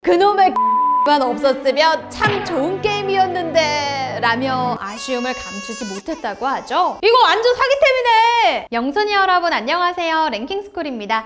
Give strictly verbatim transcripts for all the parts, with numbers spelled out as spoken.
그놈의 만 없었으면 참 좋은 게임이었는데 라며 아쉬움을 감추지 못했다고 하죠. 이거 완전 사기템이네. 영순이 여러분 안녕하세요. 랭킹스쿨입니다.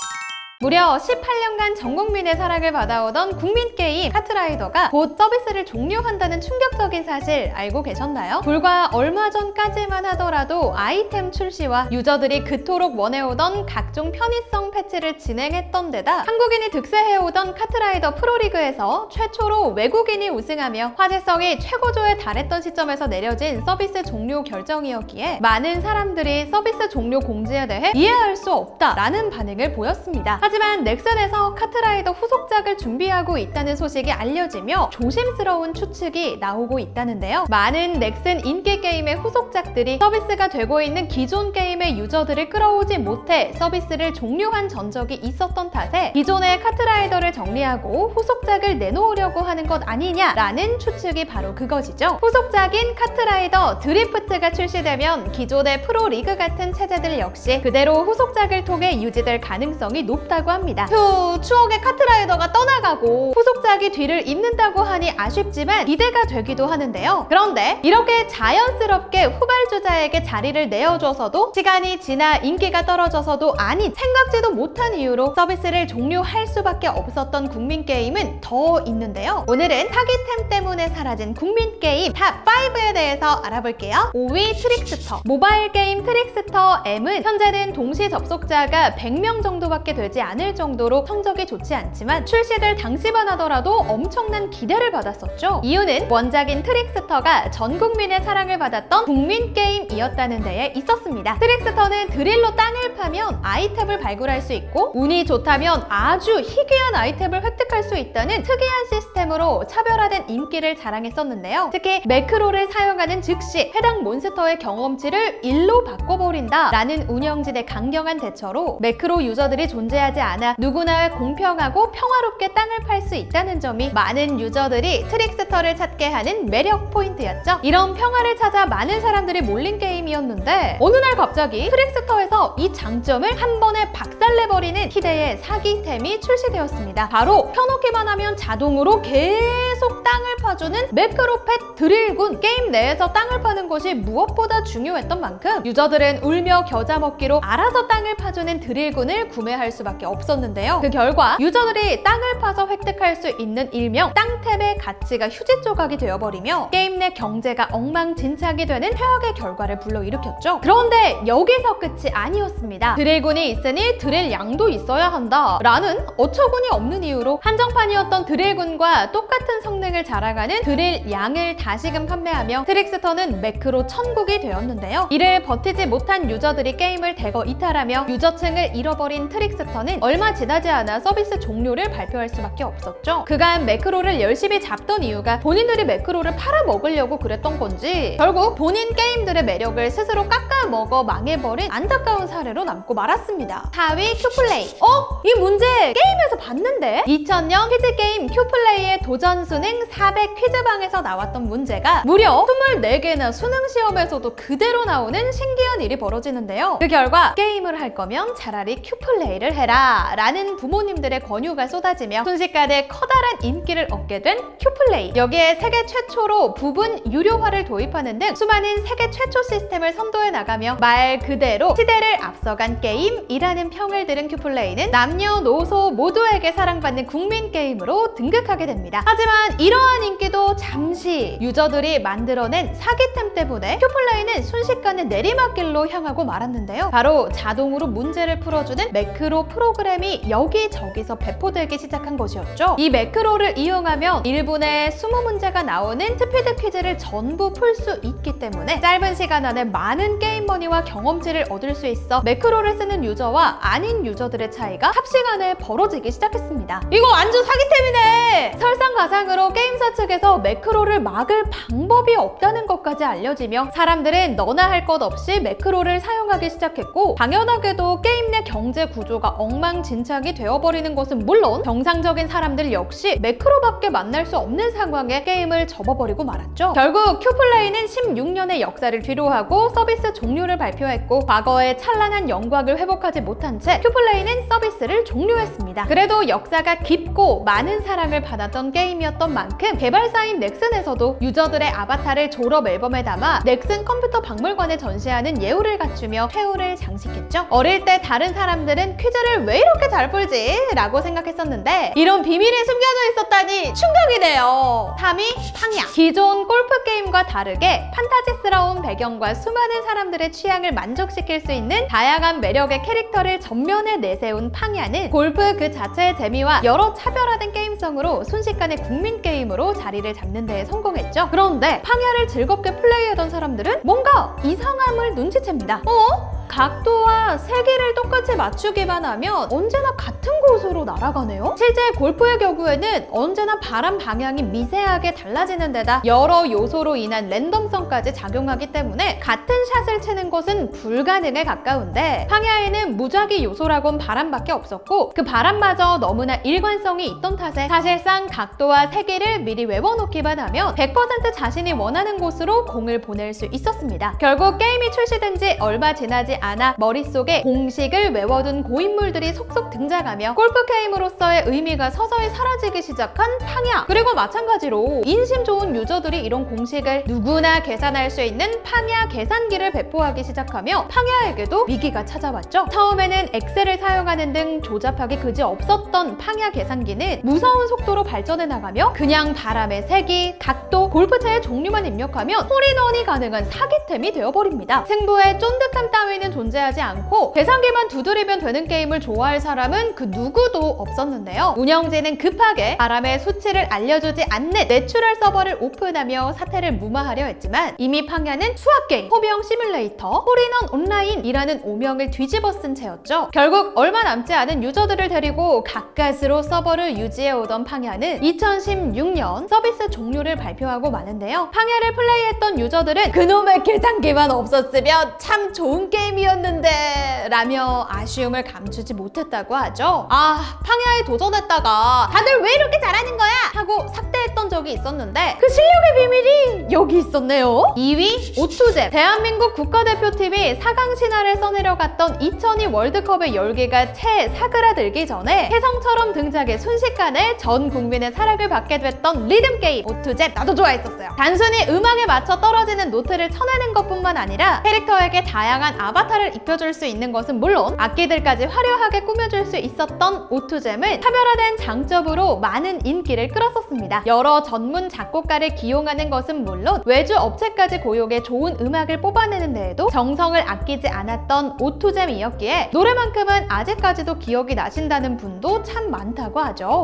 무려 십팔 년간 전 국민의 사랑을 받아오던 국민게임 카트라이더가 곧 서비스를 종료한다는 충격적인 사실 알고 계셨나요? 불과 얼마 전까지만 하더라도 아이템 출시와 유저들이 그토록 원해오던 각종 편의성 패치를 진행했던 데다 한국인이 득세해오던 카트라이더 프로리그에서 최초로 외국인이 우승하며 화제성이 최고조에 달했던 시점에서 내려진 서비스 종료 결정이었기에 많은 사람들이 서비스 종료 공지에 대해 이해할 수 없다라는 반응을 보였습니다. 하지만 넥슨에서 카트라이더 후속작을 준비하고 있다는 소식이 알려지며 조심스러운 추측이 나오고 있다는데요. 많은 넥슨 인기 게임의 후속작들이 서비스가 되고 있는 기존 게임의 유저들을 끌어오지 못해 서비스를 종료한 전적이 있었던 탓에 기존의 카트라이더를 정리하고 후속작을 내놓으려고 하는 것 아니냐라는 추측이 바로 그것이죠. 후속작인 카트라이더 드리프트가 출시되면 기존의 프로리그 같은 체제들 역시 그대로 후속작을 통해 유지될 가능성이 높다고 합니다. 휴, 추억의 카트라이더가 떠나가고 후속작이 뒤를 잇는다고 하니 아쉽지만 기대가 되기도 하는데요. 그런데 이렇게 자연스럽게 후발주자에게 자리를 내어줘서도 시간이 지나 인기가 떨어져서도 아닌 생각지도 못한 이유로 서비스를 종료할 수밖에 없었던 국민게임은 더 있는데요. 오늘은 사기템 때문에 사라진 국민게임 탑 파이브에 대해서 알아볼게요. 오 위 트릭스터. 모바일 게임 트릭스터 M은 현재는 동시 접속자가 백 명 정도밖에 되지 않을 정도로 성적이 좋지 않지만 출시될 당시만 하더라도 엄청난 기대를 받았었죠. 이유는 원작인 트릭스터가 전 국민의 사랑을 받았던 국민 게임이었다는 데에 있었습니다. 트릭스터는 드릴로 땅을 파면 아이템을 발굴할 수 있고 운이 좋다면 아주 희귀한 아이템을 획득할 수 있다는 특이한 시스템으로 차별화된 인기를 자랑했었는데요. 특히 매크로를 사용하는 즉시 해당 몬스터의 경험치를 일로 바꿔버린다 라는 운영진의 강경한 대처로 매크로 유저들이 존재하지 않아 누구나 공평하고 평화롭게 땅을 팔 수 있다는 점이 많은 유저들이 트릭스터를 찾게 하는 매력 포인트였죠. 이런 평화를 찾아 많은 사람들이 몰린 게임이었는데 어느 날 갑자기 트릭스터에서 이 장점을 한 번에 박살내버리는 희대의 사기템이 출시되었습니다. 바로 켜놓기만 하면 자동으로 계속 땅을 파주는 매크로펫 드릴군. 게임 내에서 땅을 파는 것이 무엇보다 중요했던 만큼 유저들은 울며 겨자 먹기로 알아서 땅을 파주는 드릴군을 구매할 수밖에 없었는데요. 그 결과 유저들이 땅을 파서 획득할 수 있는 일명 땅템의 가치가 휴지 조각이 되어버리며 게임 내 경제가 엉망진창이 되는 최악의 결과를 불러일으켰죠. 그런데 여기서 끝이 아니었습니다. 드릴군이 있으니 드릴 양도 있어야 한다 라는 어처구니 없는 이유로 한정판이었던 드릴군과 똑같은 성능을 자랑하는 드릴 양을 다시금 판매하며 트릭스터는 매크로 천국이 되었는데요. 이를 버티지 못한 유저들이 게임을 대거 이탈하며 유저층을 잃어버린 트릭스터는 얼마 지나지 않아 서비스 종료를 발표할 수밖에 없었죠. 그간 매크로를 열심히 잡던 이유가 본인들이 매크로를 팔아먹으려고 그랬던 건지 결국 본인 게임들의 매력을 스스로 깎아먹어 망해버린 안타까운 사례로 남고 말았습니다. 사 위 큐플레이. 어? 이 문제 게임에서 봤는데? 이천 년 퀴즈게임 큐플레이의 도전 수능 사백 퀴즈방에서 나왔던 문제가 무려 스물네 개나 수능 시험에서도 그대로 나오는 신기한 일이 벌어지는데요. 그 결과 게임을 할 거면 차라리 큐플레이를 해라 라는 부모님들의 권유가 쏟아지며 순식간에 커다란 인기를 얻게 된 큐플레이. 여기에 세계 최초로 부분 유료화를 도입하는 등 수많은 세계 최초 시스템을 선도해 나가며 말 그대로 시대를 앞서간 게임이라는 평을 들은 큐플레이는 남녀노소 모두에게 사랑받는 국민 게임으로 등극하게 됩니다. 하지만 이러한 인기도 잠시 유저들이 만들어낸 사기템 때문에 큐플레이는 순식간에 내리막길로 향하고 말았는데요. 바로 자동으로 문제를 풀어주는 매크로 프로그램이 여기저기서 배포되기 시작한 것이었죠. 이 매크로를 이용하면 일 분에 이십 문제가 나오는 스피드 퀴즈를 전부 풀 수 있기 때문에 짧은 시간 안에 많은 게임 머니와 경험치를 얻을 수 있어 매크로를 쓰는 유저와 아닌 유저들의 차이가 삽시간에 벌어지기 시작했습니다. 이거 완전 사기템이네! 그런데 설상가상으로 게임사 측에서 매크로를 막을 방법이 없다는 것까지 알려지며 사람들은 너나 할 것 없이 매크로를 사용하기 시작했고, 당연하게도 게임 내 경제 구조가 엉망진창이 되어버리는 것은 물론 정상적인 사람들 역시 매크로밖에 만날 수 없는 상황에 게임을 접어버리고 말았죠. 결국 큐플레이는 십육 년의 역사를 뒤로하고 서비스 종료를 발표했고, 과거의 찬란한 영광을 회복하지 못한 채 큐플레이는 서비스를 종료했습니다. 그래도 역사가 깊고 많은 사랑을 받았던 게임이었던 만큼 개발사인 넥슨에서도 유저들의 아바타를 졸업 앨범에 담아 넥슨 컴퓨터 박물관에 전시하는 예우를 갖추며 회오를 장식했죠. 어릴 때 다른 사람들은 퀴즈를 왜 이렇게 잘 풀지? 라고 생각했었는데 이런 비밀이 숨겨져 있었다니 충격이네요. 삼 위 팡야. 기존 골프 게임과 다르게 판타지스러운 배경과 수많은 사람들의 취향을 만족시킬 수 있는 다양한 매력의 캐릭터를 전면에 내세운 팡야는 골프 그 자체의 재미와 여러 차별화된 게임성으로 순식간에 국민 게임으로 자리를 잡는 데에 성공했죠. 그런데 팡야를 즐겁게 플레이하던 사람들은 뭔가 이상함을 눈치챕니다. 어? 각도와 세기를 똑같이 맞추기만 하면 언제나 같은 곳으로 날아가네요? 실제 골프의 경우에는 언제나 바람 방향이 미세하게 달라지는 데다 여러 요소로 인한 랜덤성까지 작용하기 때문에 같은 샷을 치는 것은 불가능에 가까운데, 팡야에는 무작위 요소라곤 바람밖에 없었고 그 바람마저 너무나 일관성이 있던 탓에 사실상 각도와 세기를 미리 외워놓기만 하면 백 퍼센트 자신이 원하는 곳으로 공을 보낼 수 있었습니다. 결국 게임이 출시된 지 얼마 지나지 않아 머릿속에 공식을 외워둔 고인물들이 속속 등장하며 골프 게임으로서의 의미가 서서히 사라지기 시작한 팡야. 그리고 마찬가지로 인심 좋은 유저들이 이런 공식을 누구나 계산할 수 있는 팡야 계산기를 배포하기 시작하며 팡야에게도 위기가 찾아왔죠. 처음에는 엑셀을 사용하는 등 조잡하기 그지 없었던 팡야 계산기는 무서운 속도로 발전해 나가며 그냥 바람의 세기, 각도, 골프채의 종류만 입력하면 홀인원이 가능한 사기템이 되어버립니다. 승부에 쫀득함 따위는 존재하지 않고 계산기만 두드리면 되는 게임을 좋아할 사람은 그 누구도 없었는데요. 운영진은 급하게 바람의 수치를 알려주지 않는 내추럴 서버를 오픈하며 사태를 무마하려 했지만 이미 팡야는 수학게임, 호명 시뮬레이터, 홀인원 온라인이라는 오명을 뒤집어 쓴 채였죠. 결국 얼마 남지 않은 유저들을 데리고 가까스로 서버를 유지해오던 팡야는 이천십육 년 서비스 종료를 발표하고 마는데요. 팡야를 플레이했던 유저들은 그놈의 계산기만 없었으면 참 좋은 게임이었는데 라며 아쉬움을 감추지 못했다고 하죠. 아, 팡야에 도전했다가 다들 왜 이렇게 잘하는 거야? 하고 삭제했던 적이 있었는데 그 실력의 비밀이 여기 있었네요. 이 위 오투잼. 대한민국 국가대표팀이 사 강 신화를 써내려갔던 이천이 월드컵의 열기가 채 사그라들기 전에 혜성처럼 등장해 순식간에 전 국민의 사랑을 받게 됐던 리듬게임 오투잼. 나도 좋아했었어요. 단순히 음악에 맞춰 떨어지는 노트를 쳐내는 것뿐만 아니라 캐릭터에게 다양한 아바타를 입혀줄 수 있는 것은 물론 악기들까지 화려하게 꾸며줄 수 있었던 오투잼은 차별화된 장점으로 많은 인기를 끌었었습니다. 여러 전문 작곡가를 기용하는 것은 물론 외주 업체까지 고용해 좋은 음악을 뽑아내는 데에도 정성을 아끼지 않았던 오투잼이었기에 노래만큼은 아직까지도 기억이 나신다는 분도 참 많다고 하죠.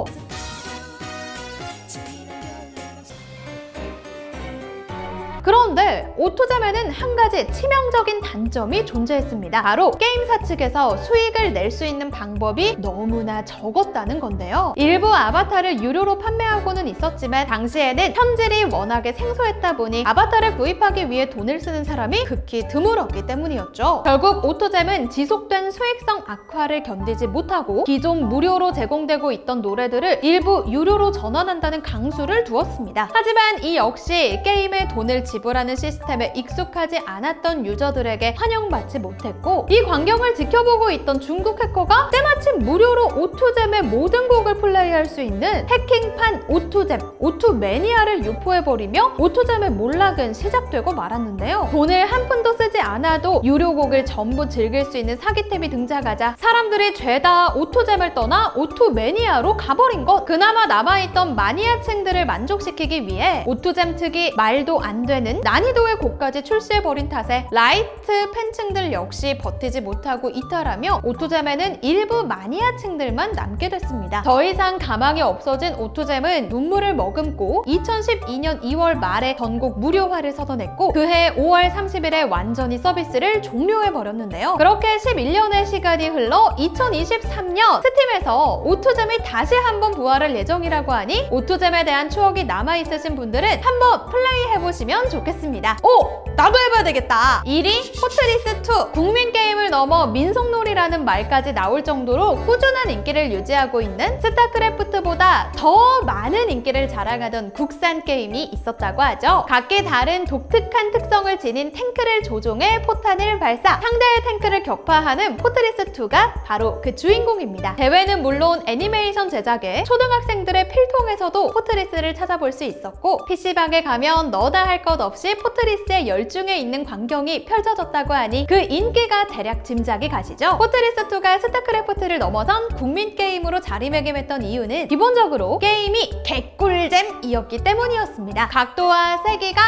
그런데 오투잼에는 한 가지 치명적인 단점이 존재했습니다. 바로 게임사 측에서 수익을 낼 수 있는 방법이 너무나 적었다는 건데요. 일부 아바타를 유료로 판매하고는 있었지만 당시에는 현질이 워낙에 생소했다 보니 아바타를 구입하기 위해 돈을 쓰는 사람이 극히 드물었기 때문이었죠. 결국 오투잼은 지속된 수익성 악화를 견디지 못하고 기존 무료로 제공되고 있던 노래들을 일부 유료로 전환한다는 강수를 두었습니다. 하지만 이 역시 게임에 돈을 지불하는 시스템에 익숙하지 않았던 유저들에게 환영받지 못했고, 이 광경을 지켜보고 있던 중국 해커가 때마침 무료로 오투잼의 모든 곡을 플레이할 수 있는 해킹판 오투잼, 오투매니아를 유포해버리며 오투잼의 몰락은 시작되고 말았는데요. 돈을 한 푼도 쓰지 않아도 유료곡을 전부 즐길 수 있는 사기템이 등장하자 사람들이 죄다 오투잼을 떠나 오투매니아로 가버린 것. 그나마 남아있던 마니아층들을 만족시키기 위해 오투잼 측이 말도 안 되는 이후에는 난이도의 곡까지 출시해버린 탓에 라이트 팬층들 역시 버티지 못하고 이탈하며 오토잼에는 일부 마니아층들만 남게 됐습니다. 더 이상 가망이 없어진 오토잼은 눈물을 머금고 이천십이 년 이월 말에 전국 무료화를 선언했고 그해 오월 삼십일에 완전히 서비스를 종료해버렸는데요. 그렇게 십일 년의 시간이 흘러 이천이십삼 년 스팀에서 오토잼이 다시 한번 부활할 예정이라고 하니 오토잼에 대한 추억이 남아있으신 분들은 한번 플레이해보시면 좋겠습니다. 오! 나도 해봐야 되겠다! 일 위 포트리스 투. 국민 게임을 넘어 민속놀이라는 말까지 나올 정도로 꾸준한 인기를 유지하고 있는 스타크래프트보다 더 많은 인기를 자랑하던 국산 게임이 있었다고 하죠. 각기 다른 독특한 특성을 지닌 탱크를 조종해 포탄을 발사, 상대의 탱크를 격파하는 포트리스 투가 바로 그 주인공입니다. 대회는 물론 애니메이션 제작에 초등학생들의 필통에서도 포트리스를 찾아볼 수 있었고 피시방에 가면 너나 할 것 없이 포트리스에 열중해 있는 광경이 펼쳐졌다고 하니 그 인기가 대략 짐작이 가시죠? 포트리스 투가 스타크래프트를 넘어선 국민 게임으로 자리매김했던 이유는 기본적으로 게임이 개꿀잼이었기 때문이었습니다. 각도와 세기가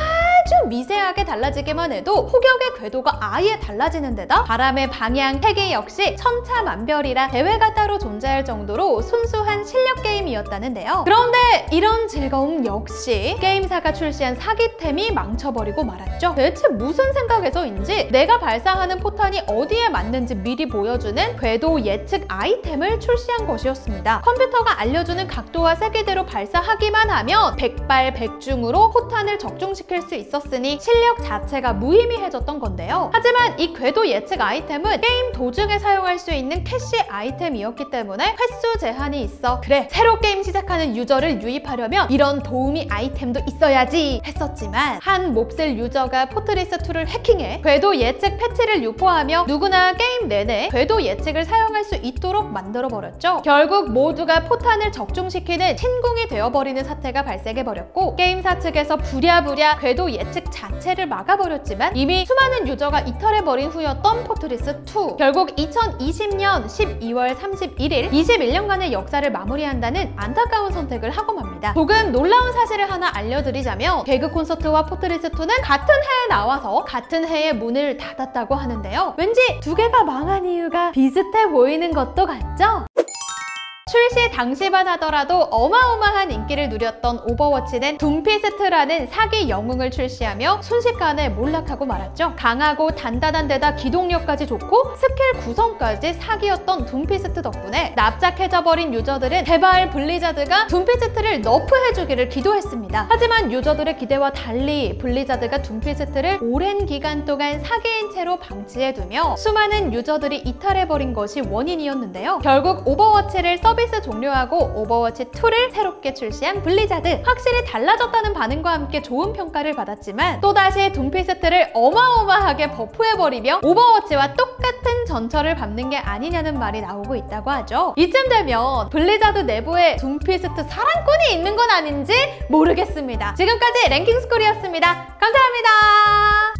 아주 미세하게 달라지기만 해도 폭격의 궤도가 아예 달라지는 데다 바람의 방향, 세기 역시 천차만별이라 대회가 따로 존재할 정도로 순수한 실력 게임이었다는데요. 그런데 이런 즐거움 역시 게임사가 출시한 사기템이 망쳐버리고 말았죠. 대체 무슨 생각에서인지 내가 발사하는 포탄이 어디에 맞는지 미리 보여주는 궤도 예측 아이템을 출시한 것이었습니다. 컴퓨터가 알려주는 각도와 세기대로 발사하기만 하면 백발백중으로 포탄을 적중시킬 수 있었으니 실력 자체가 무의미해졌던 건데요. 하지만 이 궤도 예측 아이템은 게임 도중에 사용할 수 있는 캐시 아이템이었기 때문에 횟수 제한이 있어 그래 새로 게임 시작하는 유저를 유입하려면 이런 도우미 아이템도 있어야지 했었지만 한 몹쓸 유저가 포트리스 투를 해킹해 궤도 예측 패치를 유포하며 누구나 게임 내내 궤도 예측을 사용할 수 있도록 만들어버렸죠. 결국 모두가 포탄을 적중시키는 신궁이 되어버리는 사태가 발생해버렸고 게임사 측에서 부랴부랴 궤도 예측 자체를 막아버렸지만 이미 수많은 유저가 이탈해버린 후였던 포트리스 투. 결국 이천이십 년 십이월 삼십일일 이십일 년간의 역사를 마무리한다는 안타까운 선택을 하고 맙니다. 조금 놀라운 사실을 하나 알려드리자면 개그 콘서트와 포트리스 투는 같은 해에 나와서 같은 해에 문을 닫았다고 하는데요. 왠지 두 개가 망한 이유가 비슷해 보이는 것도 같죠? 출시 당시만 하더라도 어마어마한 인기를 누렸던 오버워치는 둠피스트라는 사기 영웅을 출시하며 순식간에 몰락하고 말았죠. 강하고 단단한 데다 기동력까지 좋고 스킬 구성까지 사기였던 둠피스트 덕분에 납작해져버린 유저들은 제발 블리자드가 둠피스트를 너프해주기를 기도했습니다. 하지만 유저들의 기대와 달리 블리자드가 둠피스트를 오랜 기간 동안 사기인 채로 방치해두며 수많은 유저들이 이탈해버린 것이 원인이었는데요. 결국 오버워치를 서비스 종료하고 오버워치 투를 새롭게 출시한 블리자드. 확실히 달라졌다는 반응과 함께 좋은 평가를 받았지만 또다시 둠피스트를 어마어마하게 버프해버리며 오버워치와 똑같은 전철을 밟는 게 아니냐는 말이 나오고 있다고 하죠. 이쯤 되면 블리자드 내부에 둠피스트 사랑꾼이 있는 건 아닌지 모르겠습니다. 지금까지 랭킹스쿨이었습니다. 감사합니다.